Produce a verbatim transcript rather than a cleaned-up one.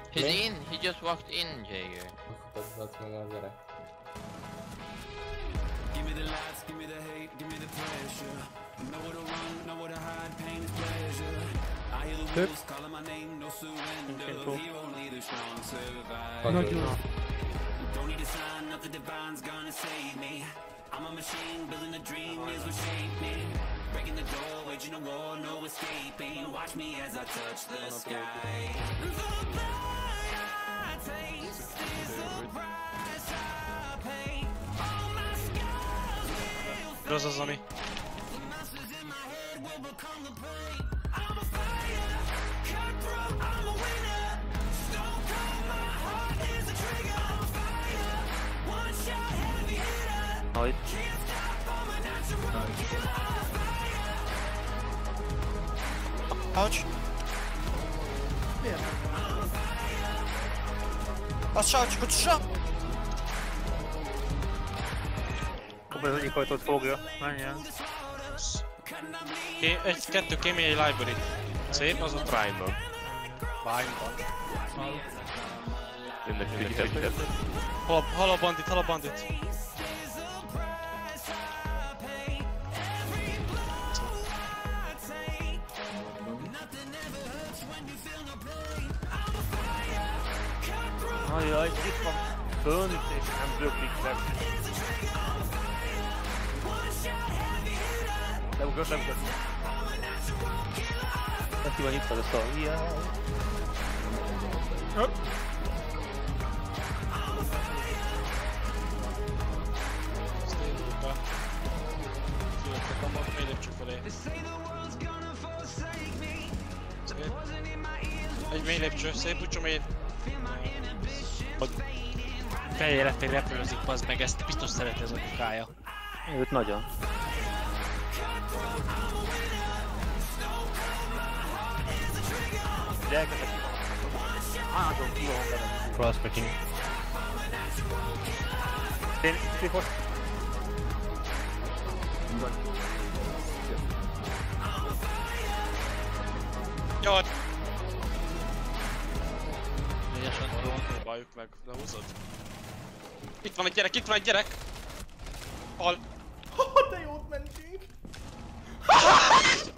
He's in, he just walked in, Jaeger. That's meg a gyerek. Give me the lights, give me the hate, give me the pressure. Nowhere to run, nowhere to hide, pain is pleasure. I hear the wolves calling my name, no surrender. Hero only the strong survive. Don't need a sign, nothing divine's gonna save me. I'm a machine, building a dream is what shaped me. Breaking the door, waging a war, no escaping. Watch me as I touch the sky. The blood I taste is the price I pay. All my scars will fade. Rossz az, ami. The monsters in my head will become the prey. I'm a fire, cutthroat, I'm a winner. Stone cold, my heart is a trigger. I'm a fire, one shot heavy hitter. Can't stop, I'm a natural killer. I'm a fire. Ouch. Az csak, csak csak! Akkor az egyik ajtót fogja. Menjen. Ké, egy, kettő kémény egy library. Szép, az a Trine-ban. Bányban. Jönnek, jönnek, jönnek. Hal, hal a bandit, hal a bandit. Ajjaj, itt van fönt, és nem böklik meg. Leugrott, leugrott. Nem ki van itt van a szar. Jaj. Hopp. Kijöttek a mag, még lépcső felé. Egy mély lépcső, szép úgy én. Feljéletén repülőzik, bazd meg, ezt biztos szereti az a kukája. Őt nagyon. Gyerekek, áldom ki van vele. Prospecting. Én, szívos. Jaj! Négyesen van, próbáljuk meg, lehúzod. Itt van egy gyerek, itt van egy gyerek! Hal! De jót mentünk!